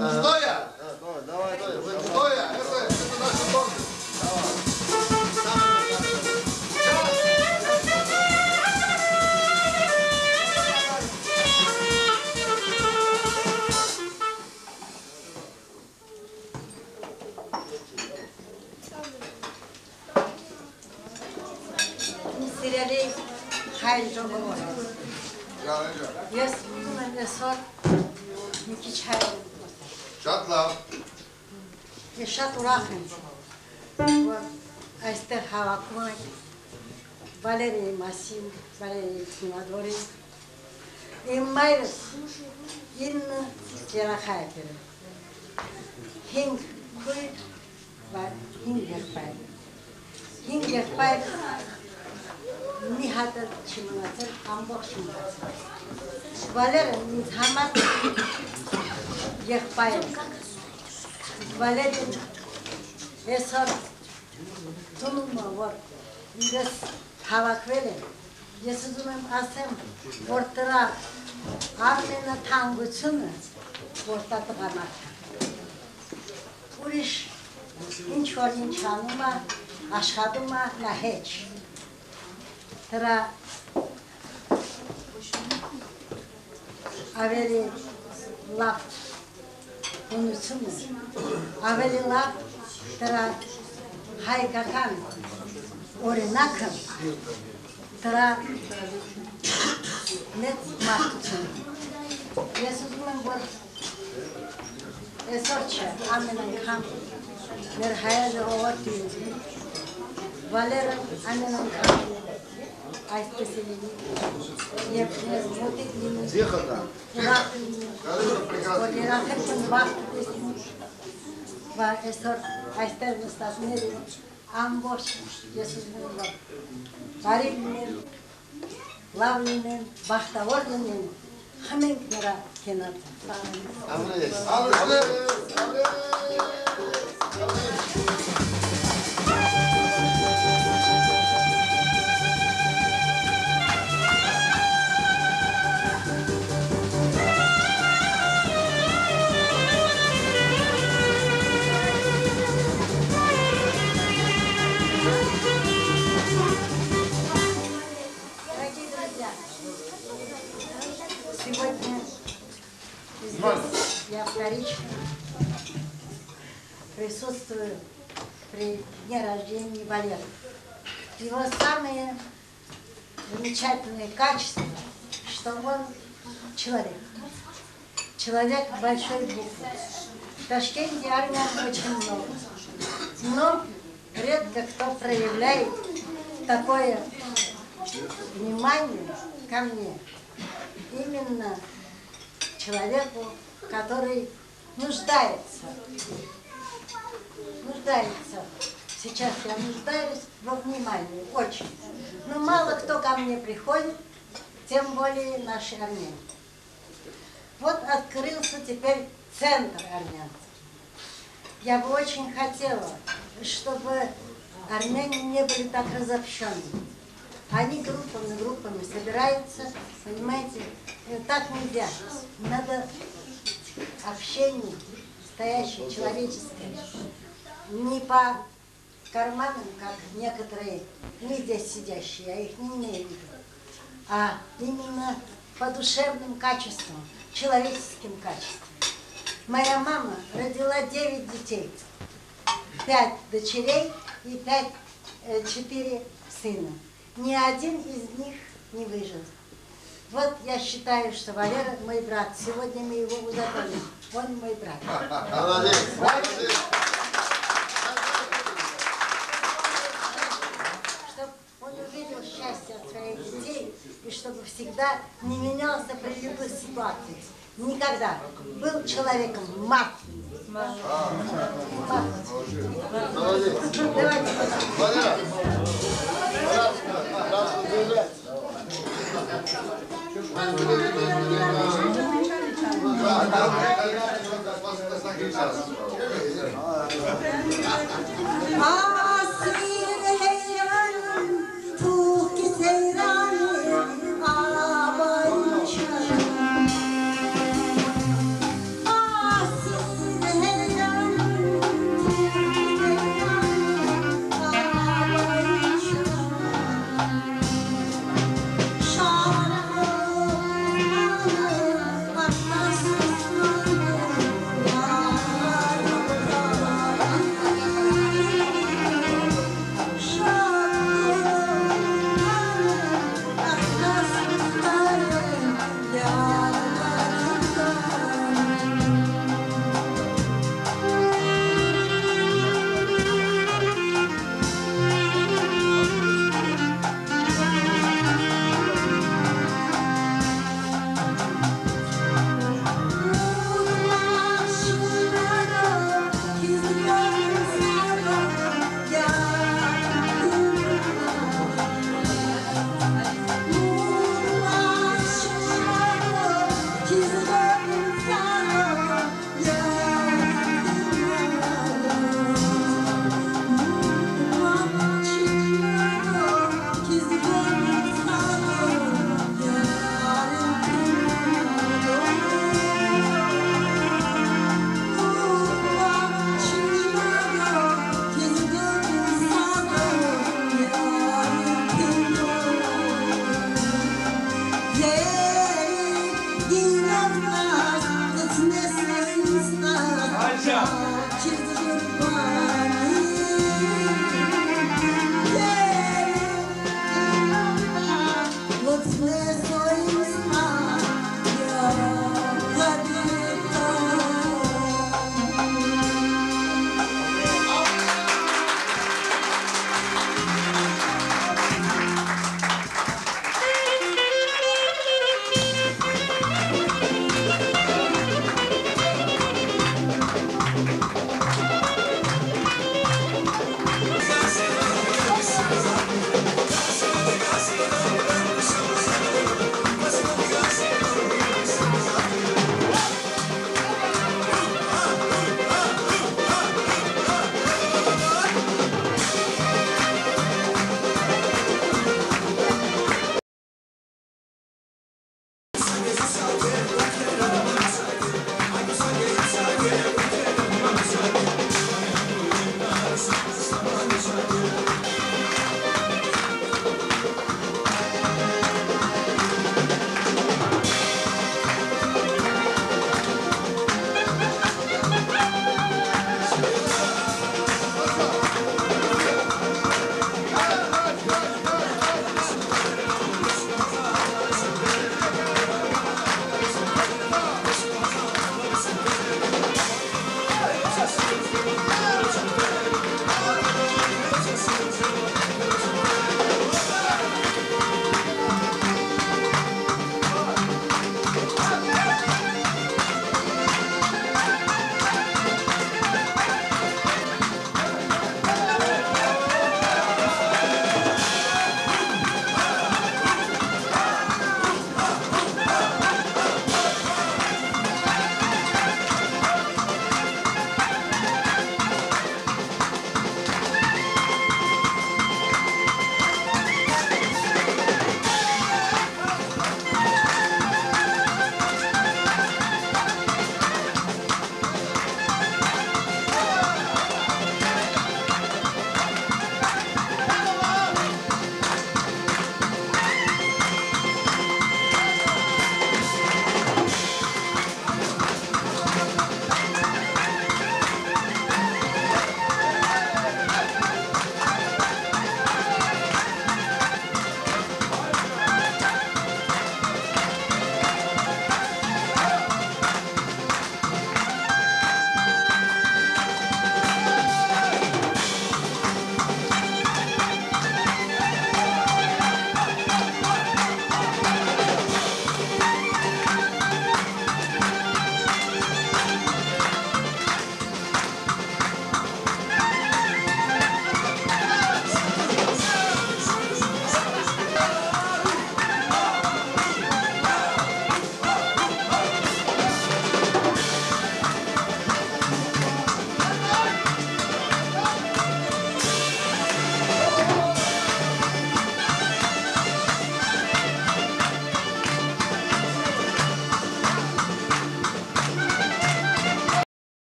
Стоя! Давай. Стоя! Это наши торты. Sireli hayır çok olur. Yes, ne sor? Niki çay. Şatla. Yaşat uğraşın. Вот, Айстер Хавакмай, Валерий Масим, Валерий Тимадори. И Майрес, Инна Стирахайпер. Хинг Куй, Хингерпай. Хингерпай. Нихата Чиматер, Амбок Чиматер. Валерий Низхамат, Ехпай. Валерий Esar tunuma var. Biraz hava kvele. Yesuzumem asem ortara armena tanguçunu ortada kanar. Uriş inçorin çanuma aşadıma naheç. Tera aveli laf konusunu aveli laf Tera hai kakan orinakam tera net martutun. Yesuzmen bor esorcha amenan kam mer hayal ovati Valeran amenan kam aispeseli yepne motiklini Зехота. Orirakhepun vaqt var esor Айстер Мустафнери, Амбош, Есузмунлар, Барилинен, Лавлинен, Бахтаворлинен, Хаменкнера Кенат. Сегодня здесь я вторично присутствую при дне рождения Валеры. Его самые замечательные качества, что он человек. Человек большой буквы. В Ташкенте армян очень много. Но редко кто проявляет такое внимание ко мне. Именно человеку, который нуждается. Сейчас я нуждаюсь во внимании, очень. Но мало кто ко мне приходит, тем более наши армяне. Вот открылся теперь центр армянцев. Я бы очень хотела, чтобы армяне не были так разобщенными. Они группами собираются, понимаете, так нельзя. Надо общение настоящее, человеческое. Не по карманам, как некоторые, мы здесь сидящие, я их не имею в виду, а именно по душевным качествам, человеческим качествам. Моя мама родила 9 детей, 5 дочерей и 4 сына. Ни один из них не выжил. Вот я считаю, что Валера мой брат. Сегодня мы его узаконим. Он мой брат. Чтобы он увидел счастье от своих детей и чтобы всегда не менялся при любых ситуациях. Никогда. Был человеком мертвым. Давайте. друзья!